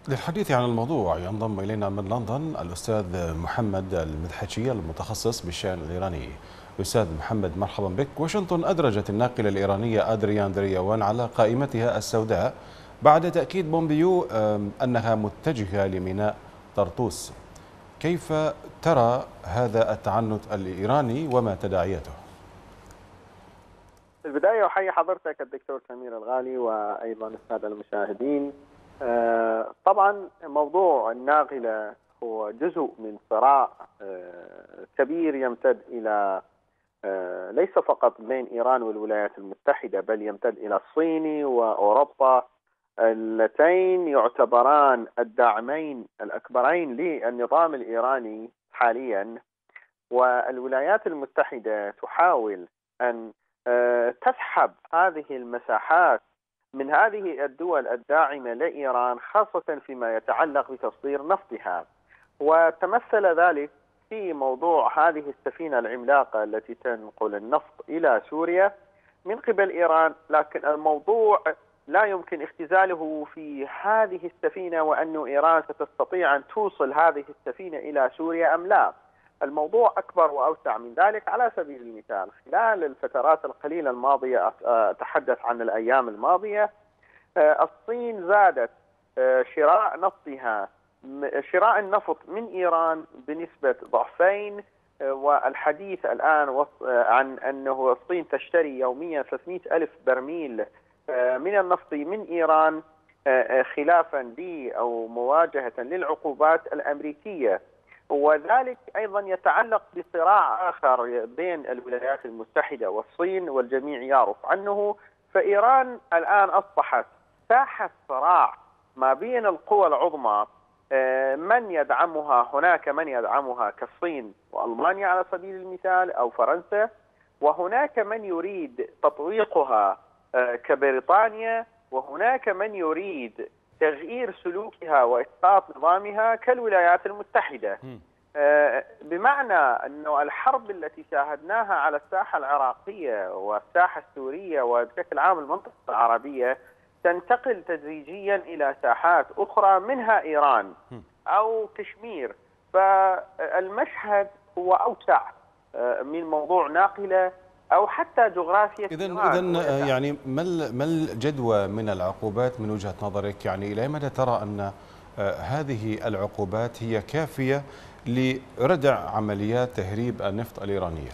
للحديث عن الموضوع ينضم إلينا من لندن الأستاذ محمد المدحجي المتخصص بالشأن الإيراني. أستاذ محمد، مرحبا بك. واشنطن أدرجت الناقلة الإيرانية أدريان دريوان على قائمتها السوداء بعد تأكيد بومبيو أنها متجهة لميناء طرطوس. كيف ترى هذا التعنت الإيراني وما تداعياته؟ في البداية أحيي حضرتك الدكتور سمير الغالي وأيضا السادة المشاهدين. طبعا موضوع الناقلة هو جزء من صراع كبير يمتد إلى ليس فقط بين إيران والولايات المتحدة، بل يمتد إلى الصين وأوروبا، اللتين يعتبران الداعمين الأكبرين للنظام الإيراني حاليا. والولايات المتحدة تحاول أن تسحب هذه المساحات من هذه الدول الداعمة لإيران، خاصة فيما يتعلق بتصدير نفطها. وتمثل ذلك في موضوع هذه السفينة العملاقة التي تنقل النفط إلى سوريا من قبل إيران، لكن الموضوع لا يمكن اختزاله في هذه السفينة وأن إيران ستستطيع أن توصل هذه السفينة إلى سوريا أم لا. الموضوع أكبر وأوسع من ذلك. على سبيل المثال، خلال الفترات القليلة الماضية، أتحدث عن الأيام الماضية، الصين زادت شراء النفط من إيران بنسبة ضعفين. والحديث الآن عن أنه الصين تشتري يوميا 300 ألف برميل من النفط من إيران، خلافا أو مواجهة للعقوبات الأمريكية. وذلك أيضا يتعلق بصراع آخر بين الولايات المتحدة والصين، والجميع يعرف عنه. فإيران الآن أصبحت ساحة صراع ما بين القوى العظمى، من يدعمها. هناك من يدعمها كالصين وألمانيا على سبيل المثال أو فرنسا، وهناك من يريد تطويقها كبريطانيا، وهناك من يريد تغيير سلوكها وإسقاط نظامها كالولايات المتحدة. بمعنى أن الحرب التي شاهدناها على الساحة العراقية والساحة السورية وبشكل عام المنطقة العربية تنتقل تدريجيا إلى ساحات أخرى منها إيران أو كشمير. فالمشهد هو أوسع من موضوع ناقلة أو حتى جغرافيا إذن يعني ما الجدوى من العقوبات من وجهة نظرك؟ يعني إلى مدى ترى أن هذه العقوبات هي كافية لردع عمليات تهريب النفط الإيرانية؟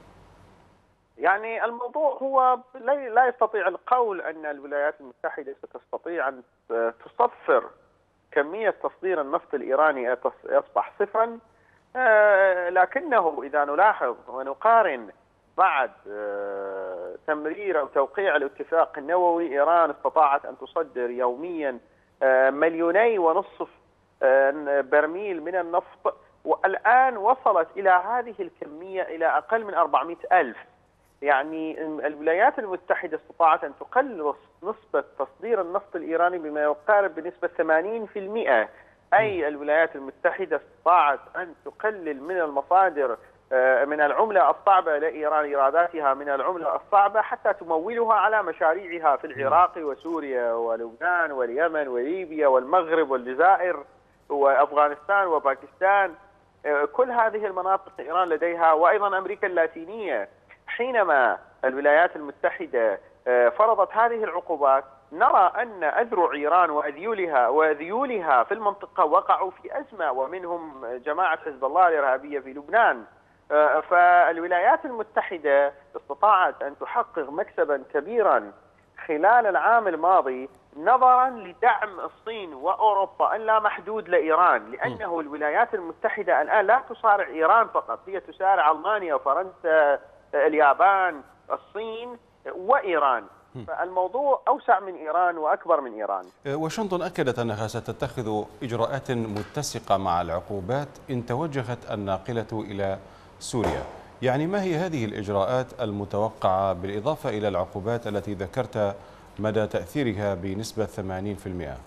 يعني الموضوع هو لا يستطيع القول أن الولايات المتحدة ستستطيع أن تصفر كمية تصدير النفط الإيراني يصبح صفرا. لكنه إذا نلاحظ ونقارن بعد تمرير أو توقيع الاتفاق النووي، إيران استطاعت أن تصدر يوميا 2.5 مليون برميل من النفط، والآن وصلت إلى هذه الكمية إلى أقل من 400 ألف. يعني الولايات المتحدة استطاعت أن تقلص نسبة تصدير النفط الإيراني بما يقارب بنسبة 80%. أي الولايات المتحدة استطاعت أن تقلل من المصادر من العملة الصعبة لإيران، إيراداتها من العملة الصعبة، حتى تمولها على مشاريعها في العراق وسوريا ولبنان واليمن وليبيا والمغرب والجزائر وأفغانستان وباكستان. كل هذه المناطق إيران لديها، وأيضا أمريكا اللاتينية. حينما الولايات المتحدة فرضت هذه العقوبات، نرى أن أذرع إيران وذيولها في المنطقة وقعوا في أزمة، ومنهم جماعة حزب الله الإرهابية في لبنان. فالولايات المتحدة استطاعت أن تحقق مكسبا كبيرا خلال العام الماضي، نظرا لدعم الصين وأوروبا اللامحدود لإيران، لأنه الولايات المتحدة الآن لا تصارع إيران فقط، هي تسارع ألمانيا وفرنسا، اليابان، الصين وإيران. فالموضوع أوسع من إيران وأكبر من إيران. واشنطن أكدت أنها ستتخذ إجراءات متسقة مع العقوبات إن توجهت الناقلة إلى سوريا. يعني ما هي هذه الإجراءات المتوقعة بالإضافة إلى العقوبات التي ذكرت مدى تأثيرها بنسبة 80%؟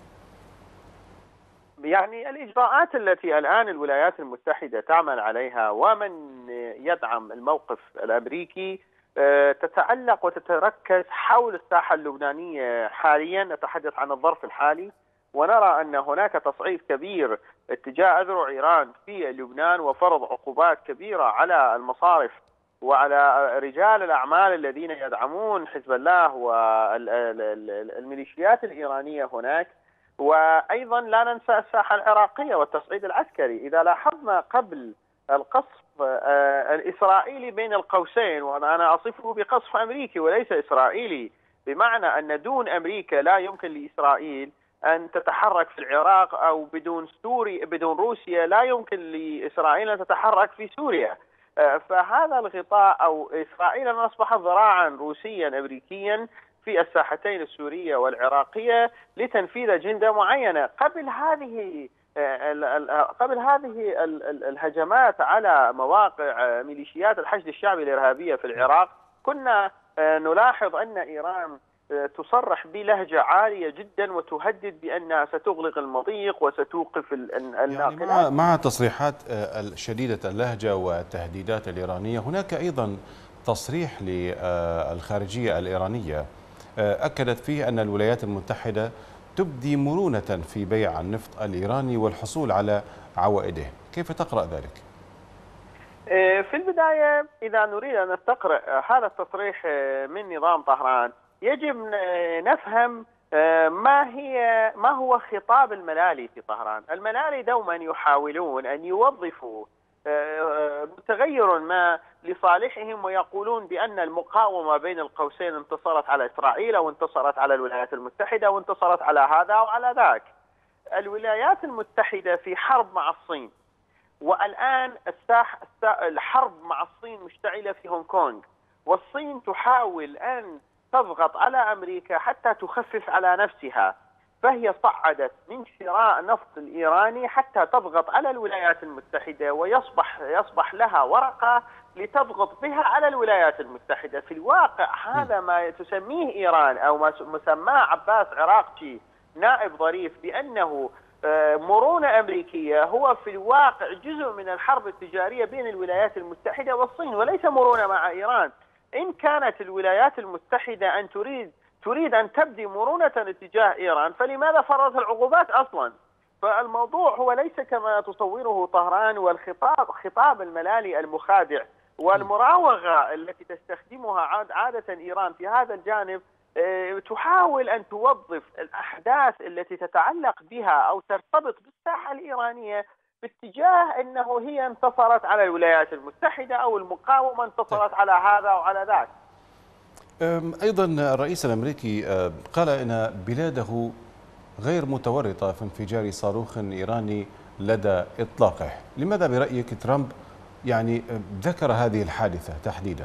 يعني الإجراءات التي الآن الولايات المتحدة تعمل عليها ومن يدعم الموقف الأمريكي تتعلق وتتركز حول الساحة اللبنانية حاليا. نتحدث عن الظرف الحالي، ونرى أن هناك تصعيد كبير اتجاه أذرع إيران في لبنان وفرض عقوبات كبيرة على المصارف وعلى رجال الأعمال الذين يدعمون حزب الله والميليشيات الإيرانية هناك. وأيضا لا ننسى الساحة العراقية والتصعيد العسكري. إذا لاحظنا قبل القصف الإسرائيلي بين القوسين، وأنا أصفه بقصف أمريكي وليس إسرائيلي، بمعنى أن دون أمريكا لا يمكن لإسرائيل أن تتحرك في العراق، أو بدون روسيا لا يمكن لإسرائيل أن تتحرك في سوريا. فهذا الغطاء، أو إسرائيل أصبحت ذراعا روسيا أمريكيا في الساحتين السورية والعراقية لتنفيذ أجندة معينة. قبل هذه الهجمات على مواقع ميليشيات الحشد الشعبي الإرهابية في العراق، كنا نلاحظ أن إيران تصرح بلهجة عالية جدا وتهدد بأنها ستغلق المضيق وستوقف الناقلات. يعني مع تصريحات شديدة اللهجة والتهديدات الإيرانية، هناك أيضا تصريح للخارجية الإيرانية أكدت فيه أن الولايات المتحدة تبدي مرونة في بيع النفط الإيراني والحصول على عوائده. كيف تقرأ ذلك؟ في البداية، إذا نريد أن نستقرأ هذا التصريح من نظام طهران، يجب نفهم ما هو خطاب الملالي في طهران. الملالي دوما يحاولون أن يوظفوا متغير ما لصالحهم، ويقولون بأن المقاومة بين القوسين انتصرت على إسرائيل، أو انتصرت على الولايات المتحدة، أو انتصرت على هذا أو على ذاك. الولايات المتحدة في حرب مع الصين، والآن الحرب مع الصين مشتعلة في هونغ كونغ، والصين تحاول أن تضغط على أمريكا حتى تخفف على نفسها، فهي صعدت من شراء نفط الإيراني حتى تضغط على الولايات المتحدة، ويصبح لها ورقة لتضغط بها على الولايات المتحدة. في الواقع هذا ما تسميه إيران، أو ما سماه عباس عراقجي نائب ظريف بأنه مرونة أمريكية، هو في الواقع جزء من الحرب التجارية بين الولايات المتحدة والصين، وليس مرونة مع إيران. إن كانت الولايات المتحدة أن تريد أن تبدي مرونة تجاه إيران، فلماذا فرضت العقوبات أصلا؟ فالموضوع هو ليس كما تصوره طهران، خطاب الملالي المخادع والمراوغة التي تستخدمها عادة إيران في هذا الجانب، تحاول أن توظف الأحداث التي تتعلق بها أو ترتبط بالساحة الإيرانية باتجاه أنه هي انتصرت على الولايات المتحدة، أو المقاومة انتصرت على هذا أو على ذاك. أيضا الرئيس الأمريكي قال إن بلاده غير متورطة في انفجار صاروخ إيراني لدى إطلاقه. لماذا برأيك ترامب يعني ذكر هذه الحادثة تحديدا؟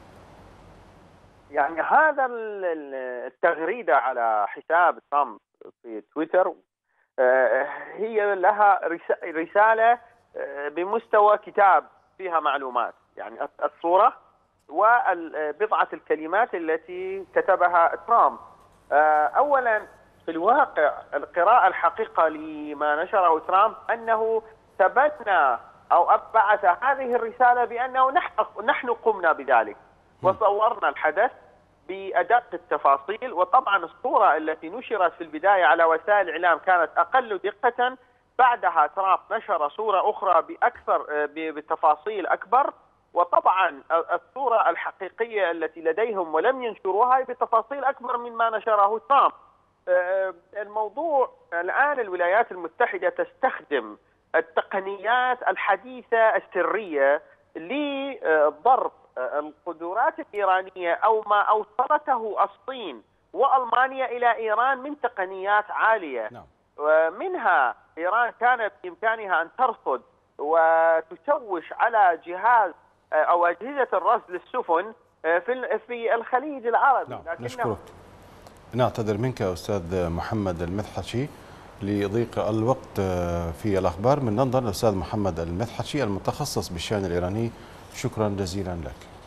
يعني هذا التغريدة على حساب ترامب في تويتر هي لها رسالة بمستوى كتاب فيها معلومات، يعني الصورة وبضعة الكلمات التي كتبها ترامب. أولا، في الواقع القراءة الحقيقة لما نشره ترامب أنه تبنى أو بعث هذه الرسالة بأنه نحن قمنا بذلك وصورنا الحدث بأدق التفاصيل. وطبعا الصورة التي نشرت في البداية على وسائل الإعلام كانت أقل دقة، بعدها ترامب نشر صورة أخرى بتفاصيل أكبر، وطبعا الصورة الحقيقية التي لديهم ولم ينشروها بتفاصيل أكبر مما نشره ترامب. الموضوع الآن الولايات المتحدة تستخدم التقنيات الحديثة السرية لضرب القدرات الإيرانية، أو ما أوصلته الصين وألمانيا إلى إيران من تقنيات عالية. ومنها إيران كانت بإمكانها أن ترصد وتشوش على جهاز أو أجهزة الرصد للسفن في الخليج العربي. نشكرك. نعتذر منك أستاذ محمد المدحشي لضيق الوقت في الأخبار. من لندن الأستاذ محمد المدحشي المتخصص بالشأن الإيراني، شكرا جزيلا لك.